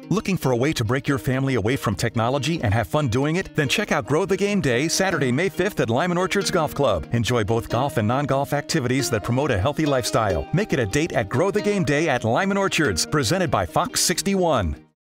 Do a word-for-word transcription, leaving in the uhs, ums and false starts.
Looking for a way to break your family away from technology and have fun doing it? Then check out Grow the Game Day, Saturday, May fifth at Lyman Orchards Golf Club. Enjoy both golf and non-golf activities that promote a healthy lifestyle. Make it a date at Grow the Game Day at Lyman Orchards, presented by Fox sixty-one.